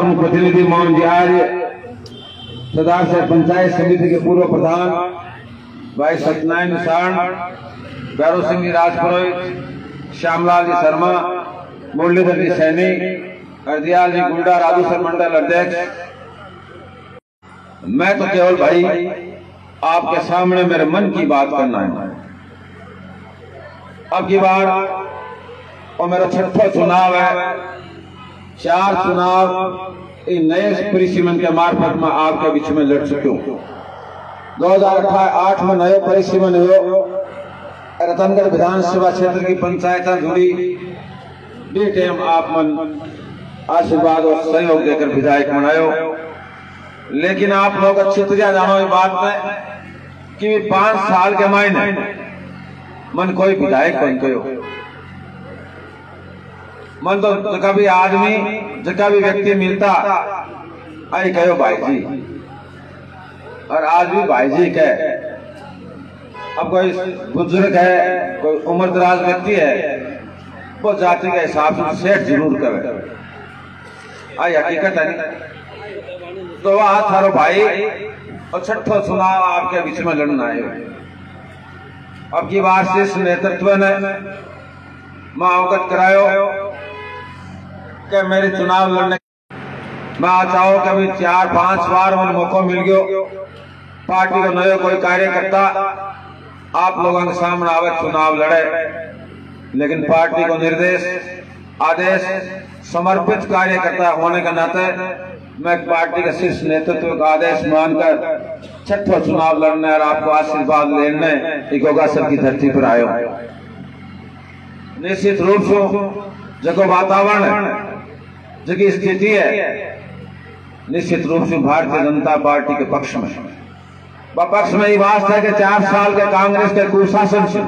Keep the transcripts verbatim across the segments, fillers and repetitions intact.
आपन प्रतिनिधि मोहन जी आर्य, सदाशय पंचायत समिति के पूर्व प्रधान भाई सत्यनारायण निशान, भैरव सिंह जी राजपुरोहित, श्यामलाल जी शर्मा, मुरलीधर जी सैनी, हरदयाल जी गुंडा, राजू सर मंडल अध्यक्ष। मैं तो केवल भाई आपके सामने मेरे मन की बात करना है। अब की बार और मेरा छठा चुनाव है। चार चुनाव इन नए परिसीमन के मार्फत में आपके बीच में लड़ चुके हूं। दो हजार आठ में नए परिसीमन हो, रतनगढ़ विधानसभा क्षेत्र की पंचायत जुड़ी, बी टाइम आप मन आशीर्वाद और सहयोग देकर विधायक बनायो। लेकिन आप लोग अच्छी तरह जानो इस बात में कि पांच साल के मायने मन कोई विधायक बनते हो। मन तो जगह भी आदमी जगह भी व्यक्ति मिलता आई कहो भाई जी, और आज भी भाई जी कहे। अब कोई बुजुर्ग है, कोई उम्र दराज व्यक्ति है, वो जाति के हिसाब से सेठ जरूर करे, आई हकीकत है। तो वह थारो भाई और छठो चुनाव आपके बीच में लड़ना है। अब की बार से इस नेतृत्व ने मैं अवगत करायो कि मेरे चुनाव लड़ने मैं चाहो कभी चार पांच बार मुझे मौका मिल गयो पार्टी को नयो कोई कार्यकर्ता आप लोगों के सामने आवे चुनाव लड़े, लेकिन पार्टी को निर्देश आदेश समर्पित कार्यकर्ता होने के नाते मैं पार्टी के शीर्ष नेतृत्व का आदेश मानकर छठवा चुनाव लड़ने और आपको आशीर्वाद लेने योगासन की धरती पर आयो। निश्चित रूप से जो वातावरण है, जो स्थिति है, निश्चित रूप से भारतीय जनता पार्टी के पक्ष में पक्ष में ये बात है कि चार साल के कांग्रेस के कुशासन से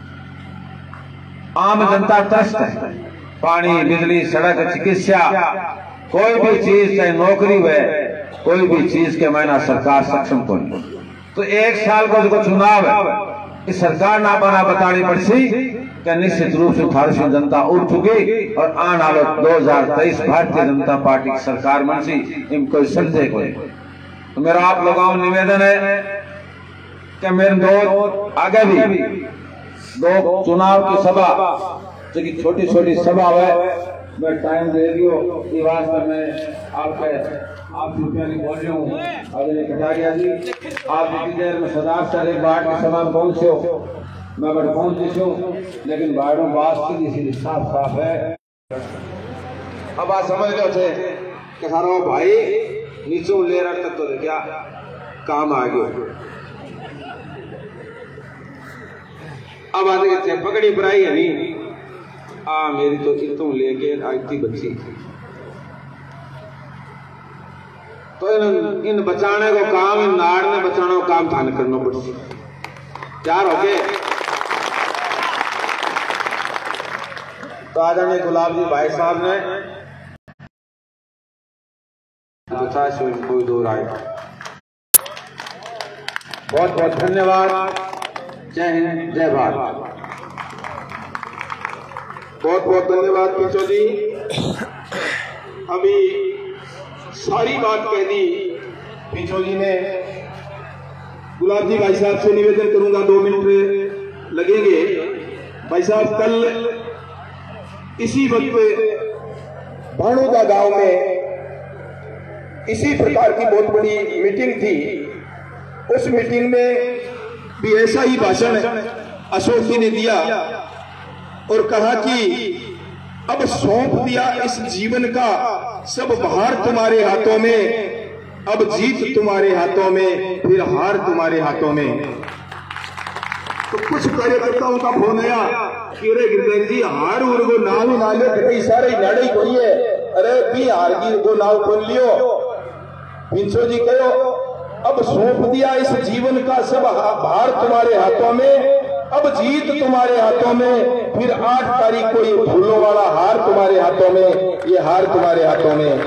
आम जनता त्रस्त है। पानी, बिजली, सड़क, चिकित्सा, कोई भी चीज चाहे नौकरी हुए, कोई भी चीज के महीना सरकार सक्षम को नहीं। तो एक साल का जो चुनाव है इस सरकार ना बना बतानी पड़सी कि निश्चित रूप से भारतीय जनता उठ चुकी और आने वाले दो हजार तेईस भारतीय जनता पार्टी की सरकार बनसी, इनको संदेह को। तो मेरा आप लोगों को निवेदन है कि मेरे दो आगे भी दो चुनाव की सभा जो कि छोटी छोटी सभा है, मैं टाइम दे दियो ये वास्ते मैं आपके आपसे पहले बोल रहा हूँ। आदरणीय कटारिया जी, आप इतनी देर में सदा सर एक बार की सभा में पहुंचे हो, मैं बड़े पहुंच गई हूँ, लेकिन बाहरों बात की साफ साफ है। अब आप समझ लो थे कि सारो भाई नीचों ले रहा तक तो क्या काम आ गयो। अब आगे थे पकड़ी पराई है नहीं आ मेरी तो चित्तों लेके आती बच्ची थी, तो इन, इन बचाने को काम, इन नाड़ ने बचाने को काम थाने करना पड़ती। चार हो गए तो आदरणीय गुलाब जी भाई साहब ने कोई दो राय। बहुत बहुत धन्यवाद। जय हिंद, जय भारत। बहुत बहुत धन्यवाद पिंचो जी। अभी सारी बात कह दी पिंचो जी ने। गुलाब जी भाई साहब से निवेदन करूंगा, दो मिनट लगेंगे। भाई साहब, कल इसी वक्त भाणुदा गांव में इसी प्रकार की बहुत बड़ी मीटिंग थी। उस मीटिंग में भी ऐसा ही भाषण अशोक जी ने दिया और कहा कि अब सौंप दिया इस जीवन का सब भार तुम्हारे हाथों में, अब जीत तुम्हारे हाथों में, फिर हार तुम्हारे हाथों में। तो कुछ कार्यकर्ताओं का फोन आया कि अरे गिरधर जी, हार उर को नाव ही ना लो, कई सारे नाड़े कोई है, अरे भी हार गिर को नाव खोल लियो। पिंचो जी कहो अब सौंप दिया इस जीवन का सब भार तुम्हारे हाथों में, अब जीत तुम्हारे हाथों में, फिर आठ तारीख को ये फूलों वाला हार तुम्हारे हाथों में, ये हार तुम्हारे हाथों में।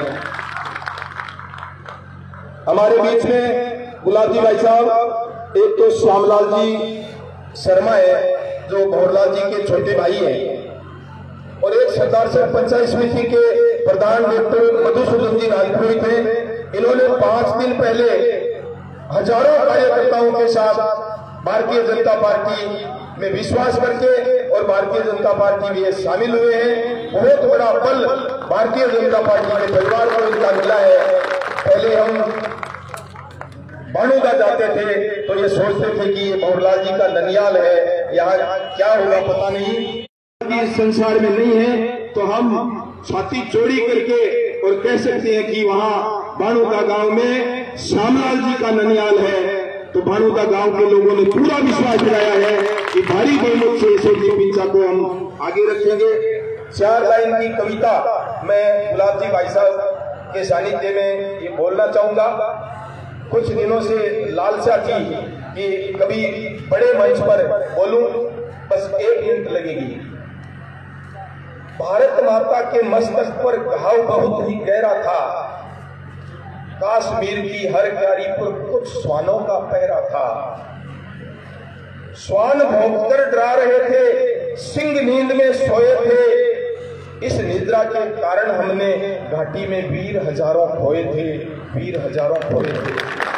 हमारे बीच में गुलाब जी भाई साहब, एक तो श्यामलाल जी शर्मा है जो भोरलाल जी के छोटे भाई हैं, और एक सरदार साहब पंचायत समिति के प्रधान डॉक्टर मधुसूदन जी राजपुरोहित थे। इन्होंने पांच दिन पहले हजारों कार्यकर्ताओं के साथ भारतीय जनता पार्टी में विश्वास करके और भारतीय जनता पार्टी में शामिल हुए हैं। बहुत बड़ा बल भारतीय जनता पार्टी के परिवार को इनका मिला है। पहले हम बाणूदा जाते थे तो ये सोचते थे कि ये भंवरलाल जी का ननियाल है, यहाँ क्या होगा पता नहीं, इस संसार में नहीं है। तो हम छाती चौड़ी करके और कह सकते हैं कि वहाँ बाणूदा गांव में श्यामलाल जी का ननियाल है। तो बाणूदा गांव के लोगों ने पूरा विश्वास दिलाया है कि भारी बहुमत से यशोजी पिंचा को हम आगे रखेंगे। चार लाइन की कविता मैं गुलाब जी भाई साहब के सानिध्य में ये बोलना चाहूंगा। कुछ दिनों से लालसा थी कि कभी बड़े मंच पर बोलूं, बस एक मिनट लगेगी। भारत माता के मस्तक पर घाव बहुत ही गहरा था, काश्मीर की हर क्यारी पर कुछ श्वानों का पहरा था। श्वान भौंककर डरा रहे थे, सिंह नींद में सोए थे। इस निद्रा के कारण हमने घाटी में वीर हजारों खोए थे, वीर हजारों खोए थे।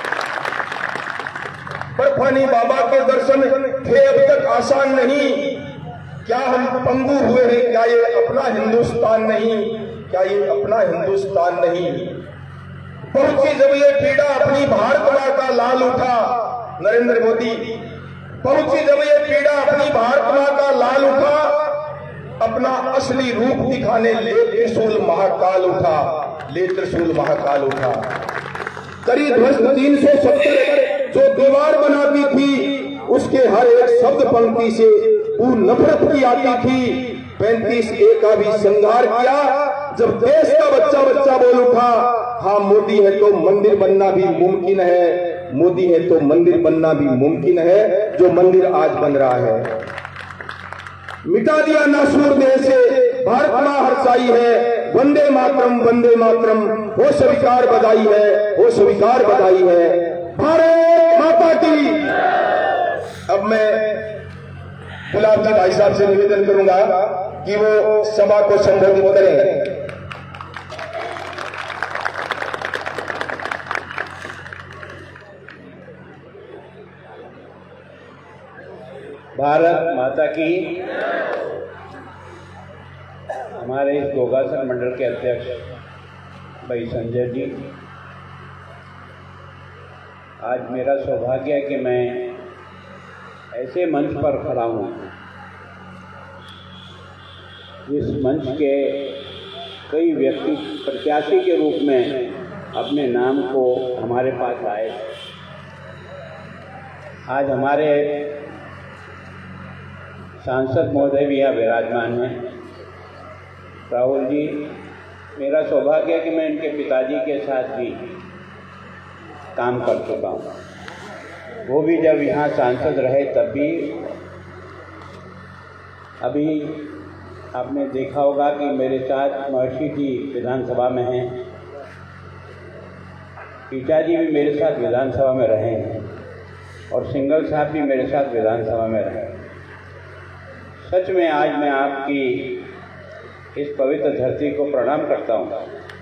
बर्फानी बाबा के दर्शन थे अब तक आसान नहीं। क्या हम पंगु हुए हैं? क्या ये अपना हिंदुस्तान नहीं? क्या ये अपना हिंदुस्तान नहीं? पहुंची जब ये पीड़ा अपनी भारत मां का लाल उठा, नरेंद्र मोदी, पहुंची जब ये पीड़ा अपनी भारत मां का लाल उठा, अपना असली रूप दिखाने ले त्रिशूल महाकाल उठा, ले त्रिशूल महाकाल उठा। करी ध्वस्त तीन सौ सत्तर जो दीवार बनाती थी, उसके हर एक शब्द पंक्ति से वो नफरत की आती थी। पैंतीस ए का भी संघार किया जब देश का बच्चा बच्चा बोल उठा, हाँ मोदी है तो मंदिर बनना भी मुमकिन है, मोदी है तो मंदिर बनना भी मुमकिन है, जो मंदिर आज बन रहा है। मिटा दिया नासूर देह से भारत मां हर्षाई है, वंदे मातरम वंदे मातरम वो स्वीकार बधाई है, वो स्वीकार बधाई है, भारत माता की। अब मैं गुलाब जी भाई साहब से निवेदन करूंगा कि वो सभा को संबोधित करें। भारत माता की। हमारे इस योगासन मंडल के अध्यक्ष भाई संजय जी, आज मेरा सौभाग्य है कि मैं ऐसे मंच पर खड़ा हूँ जिस मंच के कई व्यक्ति प्रत्याशी के रूप में अपने नाम को हमारे पास आए। आज हमारे सांसद महोदय भी यहाँ विराजमान हैं, राहुल जी। मेरा सौभाग्य है कि मैं इनके पिताजी के साथ भी काम कर चुका हूँ। वो भी जब यहाँ सांसद रहे तब भी। अभी आपने देखा होगा कि मेरे साथ महर्षि जी विधानसभा में हैं, पिताजी भी मेरे साथ विधानसभा में रहे हैं और सिंगल साहब भी मेरे साथ विधानसभा में रहे। सच में आज मैं आपकी इस पवित्र धरती को प्रणाम करता हूँ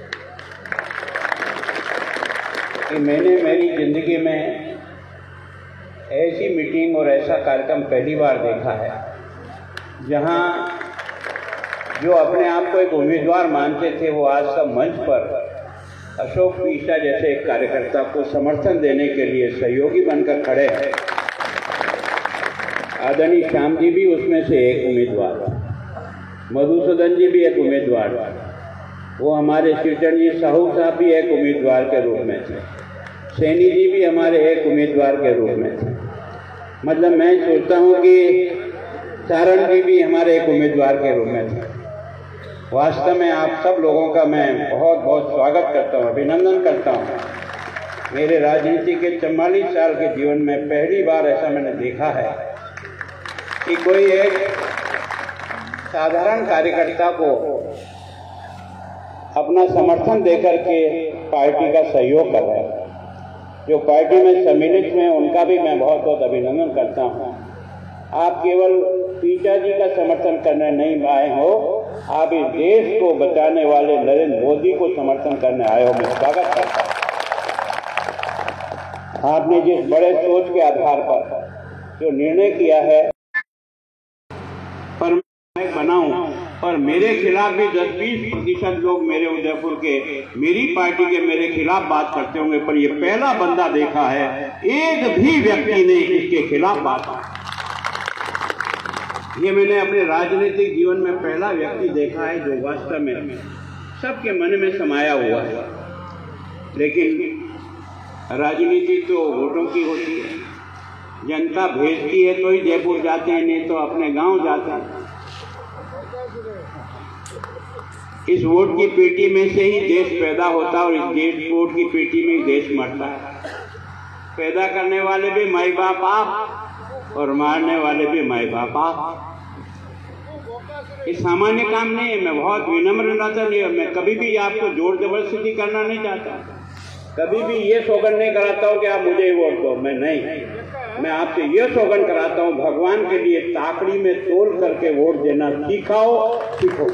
कि मैंने मेरी ज़िंदगी में ऐसी मीटिंग और ऐसा कार्यक्रम पहली बार देखा है जहाँ जो अपने आप को एक उम्मीदवार मानते थे वो आज सब मंच पर अशोक पीसा जैसे एक कार्यकर्ता को समर्थन देने के लिए सहयोगी बनकर खड़े हैं। आदरणीय श्याम जी भी उसमें से एक उम्मीदवार, मधुसूदन जी भी एक उम्मीदवार, वो हमारे शिवचंद जी साहू साहब भी एक उम्मीदवार के रूप में थे, सैनी जी भी हमारे एक उम्मीदवार के रूप में थे। मतलब मैं सोचता हूँ कि सारण जी भी हमारे एक उम्मीदवार के रूप में थे। वास्तव में आप सब लोगों का मैं बहुत बहुत स्वागत करता हूँ, अभिनंदन करता हूँ। मेरे राजनीति के चौवालीस साल के जीवन में पहली बार ऐसा मैंने देखा है कि कोई एक साधारण कार्यकर्ता को अपना समर्थन देकर के पार्टी का सहयोग कर रहा है। जो पार्टी में सम्मिलित हैं उनका भी मैं बहुत बहुत अभिनंदन करता हूं। आप केवल पीचा जी का समर्थन करने नहीं आए हो, आप इस देश को बचाने वाले नरेंद्र मोदी को समर्थन करने आए हो, मैं स्वागत करता हूं। आपने जिस बड़े सोच के आधार पर जो निर्णय किया है पर मैं बनाऊं और मेरे खिलाफ भी दस बीस प्रतिशत लोग मेरे उदयपुर के मेरी पार्टी के मेरे खिलाफ बात करते होंगे, पर ये पहला बंदा देखा है एक भी व्यक्ति ने इसके खिलाफ बात की। ये मैंने अपने राजनीतिक जीवन में पहला व्यक्ति देखा है जो वास्तव में सबके मन में समाया हुआ है। लेकिन राजनीति तो वोटों की होती है, जनता भेजती है तो ही जयपुर जाते हैं, नहीं तो अपने गांव जाते हैं। इस वोट की पेटी में से ही देश पैदा होता है और इस देश वोट की पेटी में ही देश मरता है। पैदा करने वाले भी माई बाप आप और मारने वाले भी माई बाप आप। ये सामान्य काम नहीं है। मैं बहुत विनम्र रहता नहीं, मैं कभी भी आपको जोर जबरदस्ती करना नहीं चाहता, कभी भी ये सौगंध नहीं कराता हूँ कि आप मुझे वोट दो, मैं नहीं। मैं आपसे ये सौगंध कराता हूँ भगवान के लिए ताकड़ी में तोल करके वोट देना सिखाओ, सीखो।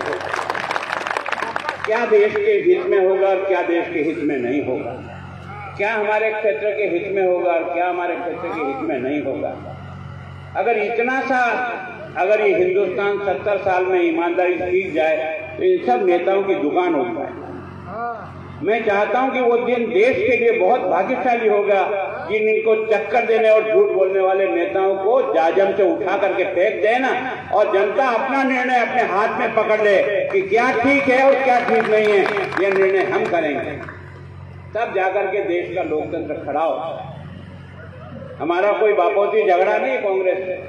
क्या देश के हित में होगा और क्या देश के हित में नहीं होगा, क्या हमारे क्षेत्र के हित में होगा और क्या हमारे क्षेत्र के हित में नहीं होगा। अगर इतना सा अगर ये हिंदुस्तान सत्तर साल में ईमानदारी सीख जाए तो इन सब नेताओं की दुकान हो जाए। मैं चाहता हूं कि वो दिन देश के लिए बहुत भाग्यशाली होगा जिन इनको चक्कर देने और झूठ बोलने वाले नेताओं को जाजम से उठा करके फेंक देना और जनता अपना निर्णय अपने हाथ में पकड़ ले कि क्या ठीक है और क्या ठीक नहीं है। यह निर्णय हम करेंगे, तब जाकर के देश का लोकतंत्र खड़ा हो। हमारा कोई बापोती झगड़ा नहीं कांग्रेस से।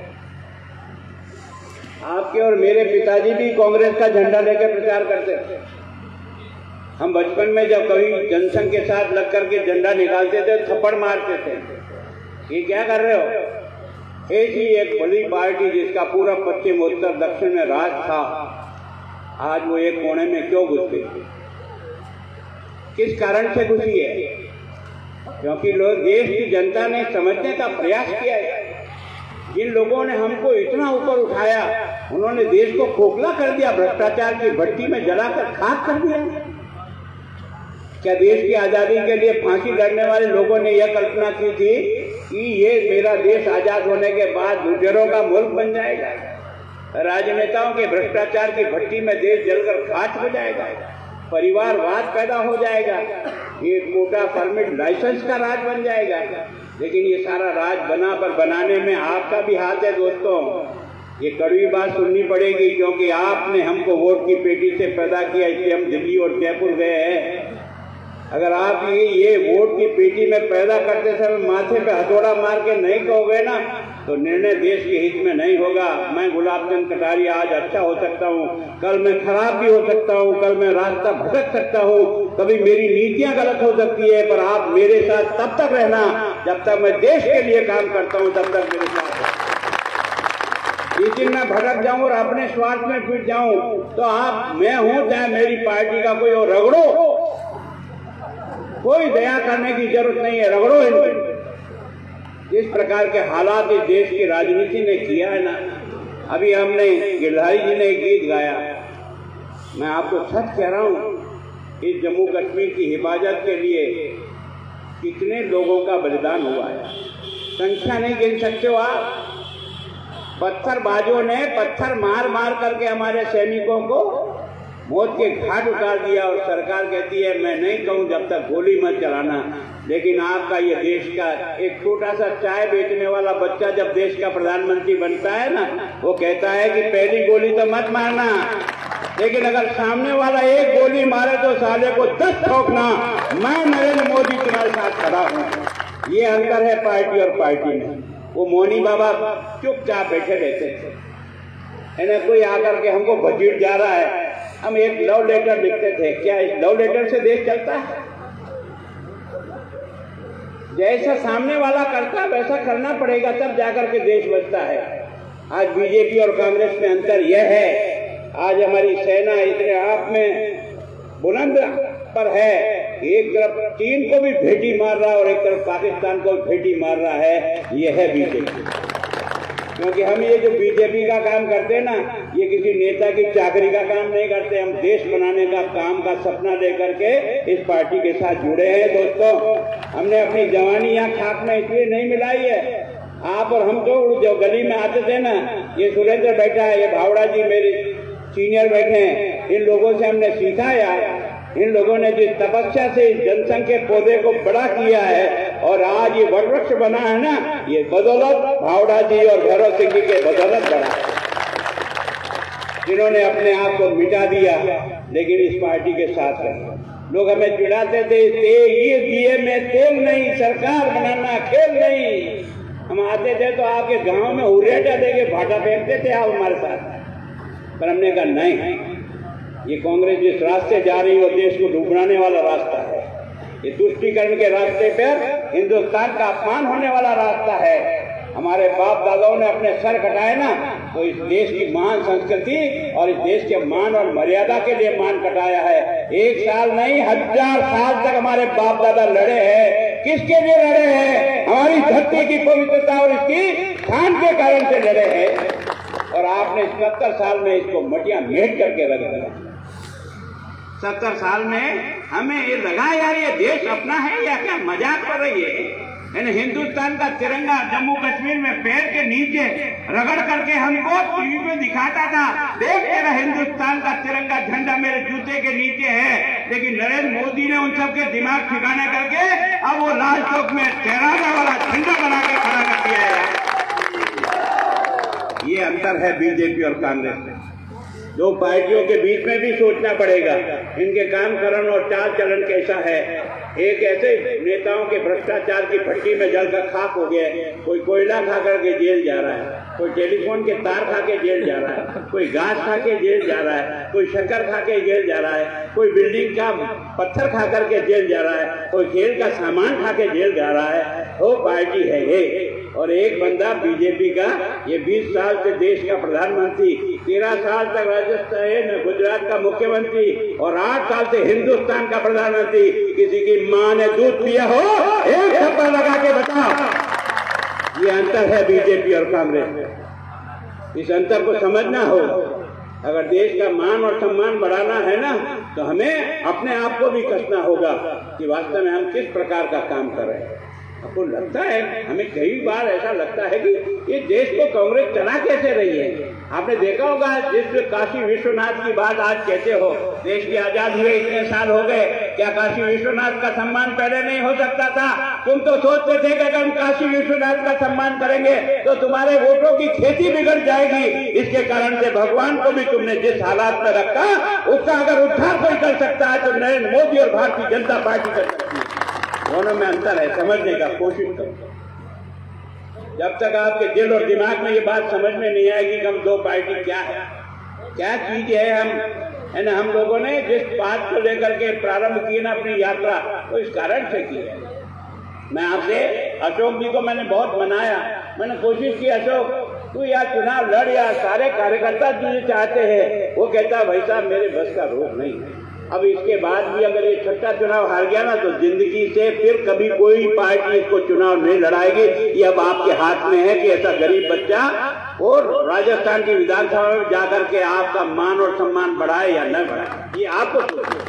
आपके और मेरे पिताजी भी कांग्रेस का झंडा लेकर प्रचार करते थे। हम बचपन में जब कभी जनसंघ के साथ लग करके झंडा निकालते थे थप्पड़ मारते थे, ये क्या कर रहे हो। एक ही एक बड़ी पार्टी जिसका पूरा पश्चिम उत्तर दक्षिण में राज था, आज वो एक कोने में क्यों घुस गई, किस कारण से घुसी है। क्योंकि लोग देश की जनता ने समझने का प्रयास किया है। जिन लोगों ने हमको इतना ऊपर उठाया उन्होंने देश को खोखला कर दिया, भ्रष्टाचार की भट्टी में जलाकर खाक कर दिया। क्या देश की आजादी के लिए फांसी लड़ने वाले लोगों ने यह कल्पना की थी कि ये मेरा देश आजाद होने के बाद लुटेरों का मुल्क बन जाएगा, राजनेताओं के भ्रष्टाचार की भट्टी में देश जलकर खाक हो जाएगा, परिवारवाद पैदा हो जाएगा, ये कोटा परमिट लाइसेंस का राज बन जाएगा। लेकिन ये सारा राज बना पर बनाने में आपका भी हाथ है दोस्तों। ये कड़वी बात सुननी पड़ेगी क्योंकि आपने हमको वोट की पेटी से पैदा किया, इसलिए हम दिल्ली और जयपुर गए हैं। अगर आप ये ये वोट की पेटी में पैदा करते समय माथे पे हथौड़ा मार के नहीं कहोगे ना तो निर्णय देश के हित में नहीं होगा। मैं गुलाब चंद कटारिया आज अच्छा हो सकता हूँ, कल मैं खराब भी हो सकता हूँ, कल मैं रास्ता भटक सकता हूँ, कभी मेरी नीतियां गलत हो सकती है, पर आप मेरे साथ तब तक रहना जब तक मैं देश के लिए काम करता हूँ, तब तक मेरे साथ। जिस दिन मैं भटक जाऊं और अपने स्वार्थ में फिर जाऊं तो आप मैं हूं चाहे मेरी पार्टी का कोई और रगड़ो, कोई दया करने की जरूरत नहीं है, रगड़ो इनको। जिस प्रकार के हालात इस देश की राजनीति ने किया है ना, अभी हमने गिरधारी जी ने एक गीत गाया, मैं आपको सच कह रहा हूं, इस जम्मू कश्मीर की हिफाजत के लिए कितने लोगों का बलिदान हुआ है, संख्या नहीं गिन सकते हो आप। पत्थरबाजों ने पत्थर मार मार करके हमारे सैनिकों को मौत के घाट उतार दिया और सरकार कहती है मैं नहीं कहूं जब तक गोली मत चलाना। लेकिन आपका ये देश का एक छोटा सा चाय बेचने वाला बच्चा जब देश का प्रधानमंत्री बनता है ना, वो कहता है कि पहली गोली तो मत मारना, लेकिन अगर सामने वाला एक गोली मारे तो साले को दस ठोकना, मैं नरेंद्र मोदी तुम्हारे साथ खड़ा हूँ। ये अंतर है पार्टी और पार्टी में। वो मोनी बाबा चुपचाप बैठे रहते थे, इन्हें कोई आकर के हमको भजीड़ जा रहा है, हम एक लव लेटर लिखते थे, क्या इस लव लेटर से देश चलता है? जैसा सामने वाला करता वैसा करना पड़ेगा, तब जाकर के देश बचता है। आज बीजेपी और कांग्रेस में अंतर यह है, आज हमारी सेना इतने आप में बुलंद पर है, एक तरफ चीन को भी भेटी मार रहा है और एक तरफ पाकिस्तान को भी भेटी मार रहा है, यह है बीजेपी। क्योंकि हम ये जो बीजेपी का काम करते हैं ना, ये किसी नेता की चाकरी का काम नहीं करते। हम देश बनाने का काम का सपना लेकर के इस पार्टी के साथ जुड़े हैं। दोस्तों, हमने अपनी जवानी यहाँ खाक में इसलिए नहीं मिलाई है। आप और हम तो जो गली में आते थे ना, ये सुरेंद्र बैठा है, ये भावड़ा जी मेरे सीनियर बैठे हैं, इन लोगों से हमने सीखा यार। इन लोगों ने जिस तपस्या से इस जनसंघ के पौधे को बड़ा किया है और आज ये वटवृक्ष बना है ना, ये बदौलत भावड़ा जी और भैरव सिंह जी के बदौलत बना है, जिन्होंने अपने आप को मिटा दिया लेकिन इस पार्टी के साथ रहे। लोग हमें चिढ़ाते थे, ये दिए में तेल नहीं, सरकार बनाना खेल नहीं। हम आते थे तो आपके गांव में उरेटा देके भाटा फेंकते थे आप हमारे साथ, पर हमने कहा नहीं, ये कांग्रेस जिस रास्ते जा रही है वो देश को डूबने वाला रास्ता है। ये तुष्टीकरण के रास्ते पर हिंदुस्तान का अपमान होने वाला रास्ता है। हमारे बाप दादाओं ने अपने सर कटाए ना, तो इस देश की महान संस्कृति और इस देश के मान और मर्यादा के लिए मान कटाया है। एक साल नहीं, हजार साल तक हमारे बाप दादा लड़े हैं। किसके लिए लड़े हैं? हमारी धरती की पवित्रता और इसकी खान के कारण से लड़े हैं। और आपने सत्तर साल में इसको मटिया मेट करके रख दिया। सत्तर साल में हमें ये लगा यार ये देश अपना है या क्या मजाक कर रही है। हिंदुस्तान का तिरंगा जम्मू कश्मीर में पैर के नीचे रगड़ करके हमको टीवी पे दिखाता था, देख तेरा हिंदुस्तान का तिरंगा झंडा मेरे जूते के नीचे है। लेकिन नरेंद्र मोदी ने उन सबके दिमाग ठिकाने करके अब वो राजचौक में तिरंगा वाला झंडा बना के खड़ा कर दिया है। ये अंतर है बीजेपी और कांग्रेस में। दो पार्टियों के बीच में भी सोचना पड़ेगा इनके काम करण और चाल चलन कैसा है। एक ऐसे नेताओं के भ्रष्टाचार की भट्टी में जलकर खाक हो गया, कोई कोयला खा करके जेल जा रहा है, कोई टेलीफोन के तार खा के जेल जा रहा है, कोई घास खा के जेल जा रहा है, कोई शक्कर खा के जेल जा रहा है, कोई बिल्डिंग का पत्थर खा करके जेल जा रहा है, कोई खेल का सामान खा के जेल जा रहा है। वो पार्टी है ये। और एक बंदा बीजेपी का, ये बीस साल से देश का प्रधानमंत्री, तेरह साल तक राजस्थान गुजरात का मुख्यमंत्री और आठ साल से हिंदुस्तान का प्रधानमंत्री। किसी की मां ने दूध पिया हो? एक थप्पड़ लगा के बताओ। ये अंतर है बीजेपी और कांग्रेस में। इस अंतर को समझना हो। अगर देश का मान और सम्मान बढ़ाना है ना, तो हमें अपने आप को भी कसना होगा कि वास्तव में हम किस प्रकार का काम कर रहे हैं। आपको लगता है, हमें कई बार ऐसा लगता है कि ये देश को कांग्रेस चला कैसे रही है। आपने देखा होगा, जिस काशी विश्वनाथ की बात आज कहते हो, देश की आजाद हुए इतने साल हो गए, क्या काशी विश्वनाथ का सम्मान पहले नहीं हो सकता था? तुम तो सोचते थे कि अगर हम काशी विश्वनाथ का सम्मान करेंगे तो तुम्हारे वोटों की खेती बिगड़ जाएगी। इसके कारण से भगवान को भी तुमने जिस हालात में रखा, उसका अगर उद्धार कोई कर सकता है तो नरेंद्र मोदी और भारतीय जनता पार्टी कर सकती है। दोनों में अंतर है, समझने का कोशिश करो। जब तक आपके दिल और दिमाग में ये बात समझ में नहीं आएगी कि हम दो पार्टी क्या है, क्या चीज है, हम है ना। हम लोगों ने जिस बात को लेकर के प्रारंभ की ना अपनी यात्रा, तो इस कारण से की है। मैं आपसे, अशोक जी को मैंने बहुत मनाया, मैंने कोशिश की, अशोक तू यार चुनाव लड़, यार सारे कार्यकर्ता तुझे चाहते हैं। वो कहता भाई साहब मेरे बस का रोग नहीं है। अब इसके बाद भी अगर ये छठा चुनाव हार गया ना, तो जिंदगी से फिर कभी कोई पार्टी इसको चुनाव नहीं लड़ाएगी। ये अब आपके हाथ में है कि ऐसा गरीब बच्चा और राजस्थान की विधानसभा में जाकर के आपका मान और सम्मान बढ़ाए या न बढ़ाए, ये आपको सोचना।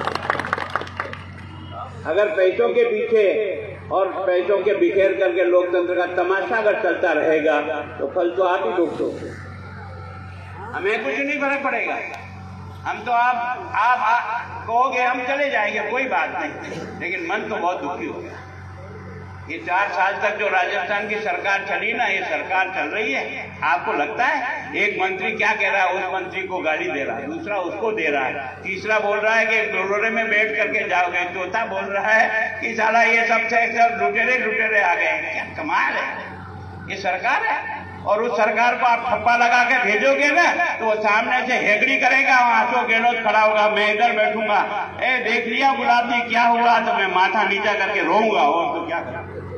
अगर पैसों के पीछे और पैसों के बिखेर करके लोकतंत्र का तमाशा अगर चलता रहेगा तो फल तो आप ही भुगतो। हमें कुछ नहीं फर्क पड़ेगा। हम तो आप आप, आप कहोगे हम चले जाएंगे, कोई बात नहीं, लेकिन मन तो बहुत दुखी हो गया। ये चार साल तक जो राजस्थान की सरकार चली ना, ये सरकार चल रही है। आपको लगता है एक मंत्री क्या कह रहा है, उस मंत्री को गाली दे रहा है, दूसरा उसको दे रहा है, तीसरा बोल रहा है कि डोलोरे में बैठ करके जाओगे, चौथा बोल रहा है कि साला ये सब से सब लुटेरे लुटेरे आ गए। क्या कमाल है, ये सरकार है। और उस सरकार को आप ठप्पा लगा के भेजोगे ना, तो वो सामने से हेगड़ी करेगा, वहां अशोक गहलोत खड़ा होगा, मैं इधर बैठूंगा, ए देख लिया गुलाबी क्या हुआ, तो मैं माथा नीचा करके रोऊंगा। और तो क्या करूं,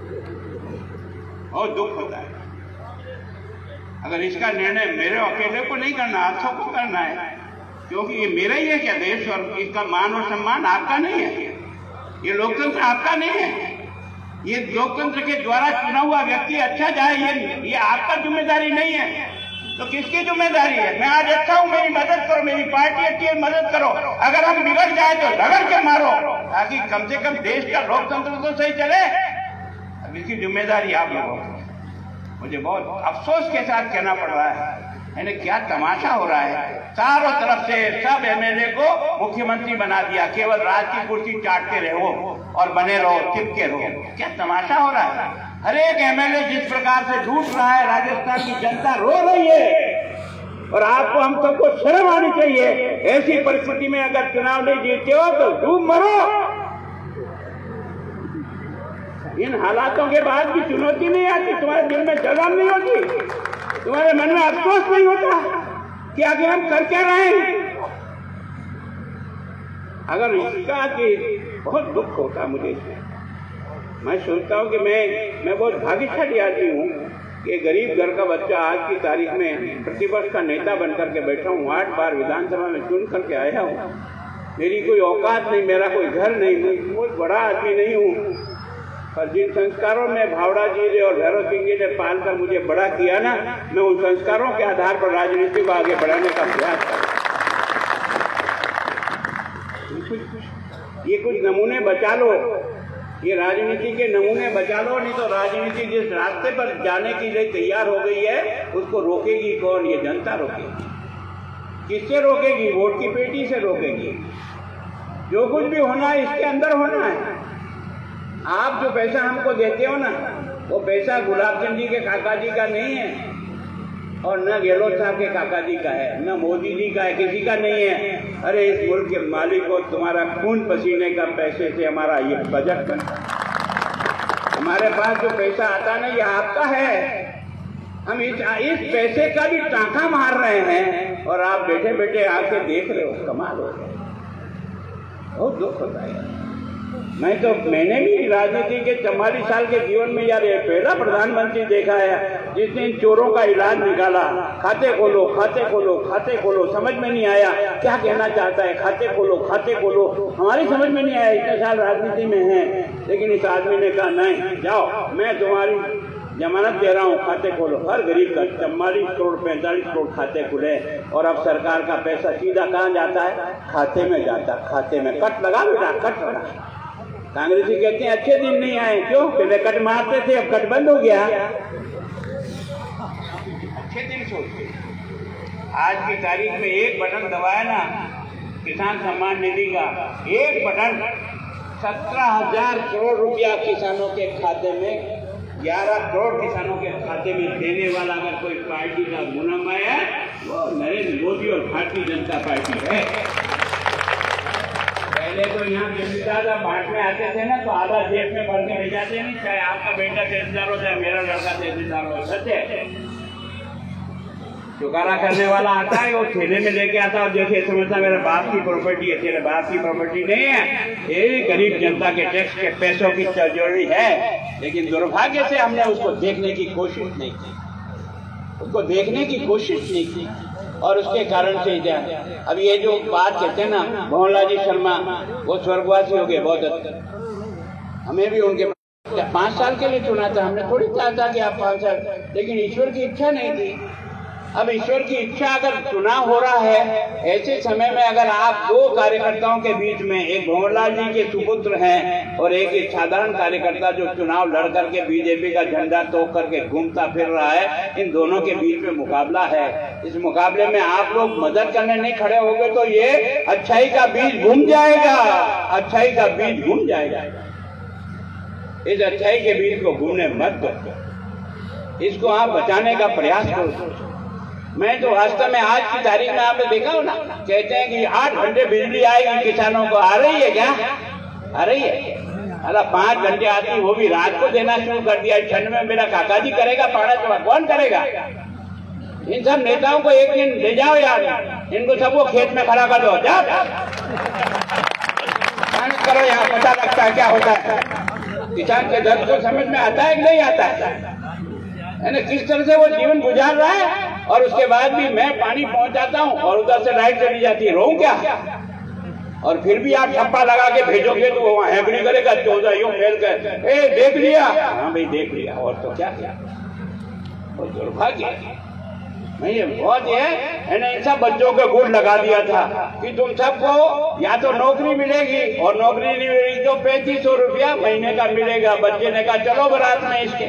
और दुख होता है। अगर इसका निर्णय मेरे अकेले को नहीं करना, आप सबको करना है, क्योंकि ये मेरा ही है क्या देश, और इसका मान और सम्मान आपका नहीं है, ये लोकतंत्र आपका नहीं है। ये लोकतंत्र के द्वारा चुना हुआ व्यक्ति अच्छा जाए, ये ये आपका जिम्मेदारी नहीं है तो किसकी जिम्मेदारी है? मैं आज अच्छा हूं, मेरी मदद करो, मेरी पार्टी अच्छी है, मदद करो। अगर हम बिगड़ जाए तो रगड़ के मारो, ताकि कम से कम देश का लोकतंत्र तो सही चले। अब इसकी जिम्मेदारी आप लोगों को। मुझे बहुत अफसोस के साथ कहना पड़ रहा है, यानी क्या तमाशा हो रहा है। चारों तरफ से सब एमएलए को मुख्यमंत्री बना दिया, केवल राज की कुर्सी चाटते रहो और बने रहो, चिपके रहो। क्या तमाशा हो रहा है। हर एक एमएलए जिस प्रकार से झूठ रहा है, राजस्थान की जनता रो रही है और आपको हम सबको शर्म आनी चाहिए। ऐसी परिस्थिति में अगर चुनाव नहीं जीतते हो तो डूब मरो। इन हालातों के बाद भी चुनौती नहीं आती, तुम्हारे दिल में जलन नहीं होती, तुम्हारे मन में अफसोस नहीं होता कि आगे हम कर क्या रहे हैं। अगर इसका कि बहुत दुख होता मुझे इसमें। मैं सोचता हूँ कि मैं मैं बहुत भाग्यशाली आदमी हूँ कि गरीब घर का बच्चा आज की तारीख में प्रतिपक्ष का नेता बनकर के बैठा हूँ, आठ बार विधानसभा में चुन करके आया हूँ। मेरी कोई औकात नहीं, मेरा कोई घर नहीं, मैं बहुत बड़ा आदमी नहीं हूँ, पर जिन संस्कारों में भावड़ा जी ने और भैरव सिंह जी ने पाल कर मुझे बड़ा किया ना, मैं उन संस्कारों के आधार पर राजनीति को आगे बढ़ाने का प्रयास कर। ये कुछ नमूने बचा लो, ये राजनीति के नमूने बचा लो, नहीं तो राजनीति जिस रास्ते पर जाने के लिए तैयार हो गई है उसको रोकेगी कौन? ये जनता रोकेगी। किससे रोकेगी? वोट की पेटी से रोकेगी। जो कुछ भी होना है इसके अंदर होना है। आप जो पैसा हमको देते हो ना, वो पैसा गुलाब चंद जी के काका जी का नहीं है और न गहलोत साहब के काका जी का है, न मोदी जी का है, किसी का नहीं है। अरे इस मुल्क के मालिक को तुम्हारा खून पसीने का पैसे से हमारा ये बजट बनता है। हमारे पास जो पैसा आता नहीं, ये आपका है। हम इस इस पैसे का भी टाँका मार रहे हैं और आप बैठे बैठे आके देख रहे हो। कमाल हो गया, बहुत दुख होता है। मैं तो मैंने भी राजनीति के चौवालीस साल के जीवन में यार ये पहला प्रधानमंत्री देखा है जिसने इन चोरों का इलाज निकाला। खाते खोलो, खाते खोलो, खाते खोलो, समझ में नहीं आया क्या कहना चाहता है। खाते खोलो, खाते खोलो, हमारी समझ में नहीं आया, इतने साल राजनीति में हैं। लेकिन इस आदमी ने कहा नहीं, जाओ मैं तुम्हारी जमानत दे रहा हूँ, खाते खोलो। हर गरीब का चौवालीस करोड़ पैंतालीस करोड़ खाते खुले और अब सरकार का पैसा सीधा कहाँ जाता है? खाते में जाता। खाते में कट लगा बेटा, कट लगा। कांग्रेसी कहते हैं अच्छे दिन नहीं आए, क्यों? पहले कट मारते थे, अब कट बंद हो गया। अच्छे दिन सोचते। आज की तारीख में एक बटन दबाया ना किसान सम्मान निधि का, एक बटन सत्रह हजार करोड़ रुपया किसानों के खाते में, ग्यारह करोड़ किसानों के खाते में देने वाला अगर कोई पार्टी का मुनाफा है वो नरेंद्र मोदी और भारतीय जनता पार्टी है। पहले तो यहाँ जमींदार बांटने आते थे ना तो आधा जेब में भर के ले जाते नहीं, चाहे आपका बेटा तहसीलदार हो चाहे मेरा लड़का तहसीलदार हो। सच है, चुकारा करने वाला आता है वो ठेले में लेके आता है, जैसे समझता मेरे बाप की प्रॉपर्टी है। तेरे बाप की प्रॉपर्टी नहीं है, ये गरीब जनता के टैक्स के पैसों की जरूरी है। लेकिन दुर्भाग्य से हमने उसको देखने की कोशिश नहीं की, उसको देखने की कोशिश नहीं की और उसके कारण से अब ये जो बात कहते हैं ना भंवरलाल जी शर्मा, वो स्वर्गवासी हो गए, बहुत अच्छा। हमें भी उनके पांच साल के लिए चुना था, हमने थोड़ी चाहा था कि आप पांच साल, लेकिन ईश्वर की इच्छा नहीं थी। अब ईश्वर की इच्छा अगर चुनाव हो रहा है, ऐसे समय में अगर आप दो कार्यकर्ताओं के बीच में, एक भंवरलाल जी के सुपुत्र हैं और एक एक साधारण कार्यकर्ता जो चुनाव लड़ करके बीजेपी का झंडा तोड़ करके घूमता फिर रहा है, इन दोनों के बीच में मुकाबला है। इस मुकाबले में आप लोग मदद करने नहीं खड़े होंगे तो ये अच्छाई का बीज घूम जाएगा, अच्छाई का बीज घूम जाएगा। इस अच्छाई के बीज को घूमने मत दो, इसको आप बचाने का प्रयास करो। मैं तो वास्तव में आज की तारीख में आपने देखा हो ना, कहते हैं कि आठ घंटे बिजली आएगी किसानों को, आ रही है क्या? आ रही है? अरे पांच घंटे आती, वो भी रात को देना शुरू कर दिया। ठंड में मेरा काका जी करेगा पाड़ा चढ़ा, कौन करेगा? इन सब नेताओं को एक दिन ले जाओ यार, इनको सबको खेत में खड़ा कर दो, जाओ करो, यहाँ पता लगता है क्या होता है। किसान के दर्द को समझ में आता है कि नहीं आता है? किस तरह से वो जीवन गुजार रहा है और उसके बाद भी मैं पानी पहुंचाता हूं और उधर से लाइट चली जाती है, रोऊं क्या? और फिर भी आप ठप्पा लगा के भेजोगे तो वो हैक नहीं करेगा, चौदह यूं फेल कर ए देख लिया, हाँ भाई देख लिया, और तो क्या किया। और दुर्भाग्य नहीं है बहुत है, इन सब बच्चों को गुड़ लगा दिया था कि तुम सबको या तो नौकरी मिलेगी, और नौकरी नहीं मिलेगी तो पैंतीस सौ रुपया महीने का मिलेगा। बच्चे ने कहा चलो बारात में इसके,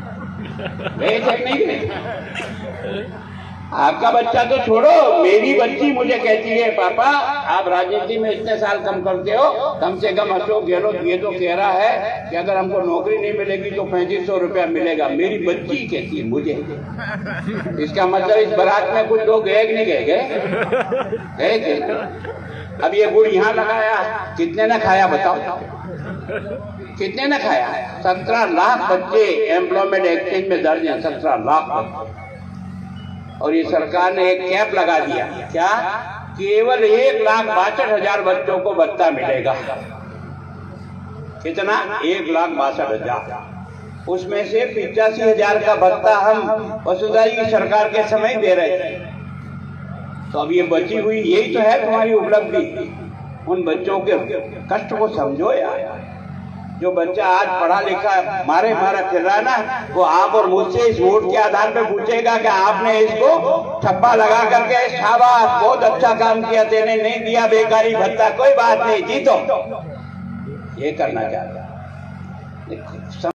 नहीं आपका बच्चा तो छोड़ो, मेरी बच्ची मुझे कहती है पापा आप राजनीति में इतने साल कम करते हो, कम से कम अशोक गहलोत ये तो कह रहा है कि अगर हमको नौकरी नहीं मिलेगी तो पैंतीस सौ रुपया मिलेगा। मेरी बच्ची कहती है मुझे। इसका मतलब इस बारात में कुछ लोग गए नहीं गए गए गए अब ये गुड़ यहाँ लगाया, कितने ने खाया बताओ, कितने ने खाया? सत्रह लाख बच्चे एम्प्लॉयमेंट एक्सचेंज में दर्ज हैं, सत्रह लाख बच्चे। और ये सरकार ने एक कैप लगा दिया, क्या केवल एक लाख बासठ हजार बच्चों को भत्ता मिलेगा। कितना? एक लाख बासठ हजार। उसमें से पिचासी हजार का भत्ता हम वसुंधरा जी की सरकार के समय दे रहे थे। तो अब ये बची हुई यही तो है तुम्हारी उपलब्धि। उन बच्चों के कष्ट को समझो यार। जो बच्चा आज पढ़ा लिखा मारे मारा फिर रहा है ना, वो आप और मुझसे इस वोट के आधार पे पूछेगा कि आपने इसको ठप्पा लगा करके शाबाश बहुत अच्छा काम किया, तेने नहीं दिया बेकारी भत्ता, कोई बात नहीं, जीतो। ये करना चाहता है।